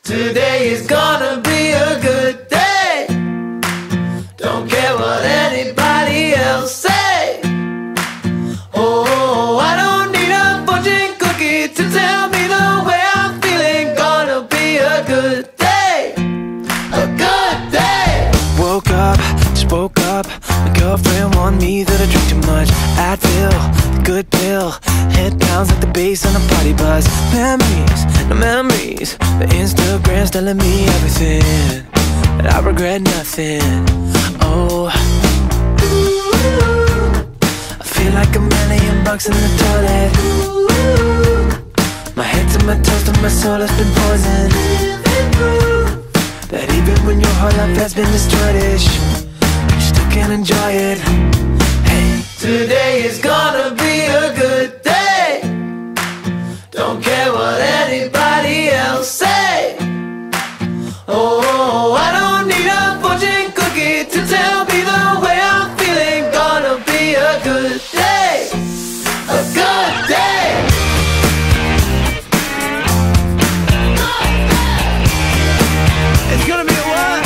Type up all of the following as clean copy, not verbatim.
Today is gonna be a good day. Don't care what anybody else say. Oh, I don't need a fortune cookie to tell me the way I'm feeling. Gonna be a good day, a good day. Woke up, just woke up. My girlfriend warned me that I drink too much Advil, good pill. Head pounds like the bass on a party bus. Memories, no memories. The Instagram's telling me everything, but I regret nothing. Oh, I feel like $1,000,000 in the toilet. My head to my toes to my soul has been poisoned. That even when your whole life has been destroyed, you still can enjoy it. Hey, today is gonna be a good day. Don't care what anybody else say. Oh, I don't need a fortune cookie to tell me the way I'm feeling. Gonna be a good day, a good day. it's gonna be a what?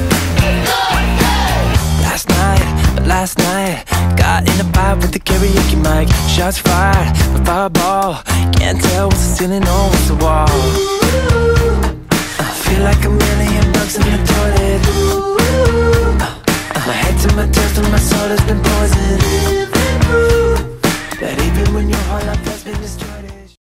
Last night, got in a fight with the karaoke mic. Shots fired, a fireball. Can't tell what's the ceiling or what's the wall. I feel like $1,000,000 in the toilet. My head to my toes to my soul has been poisoned. That even when your whole life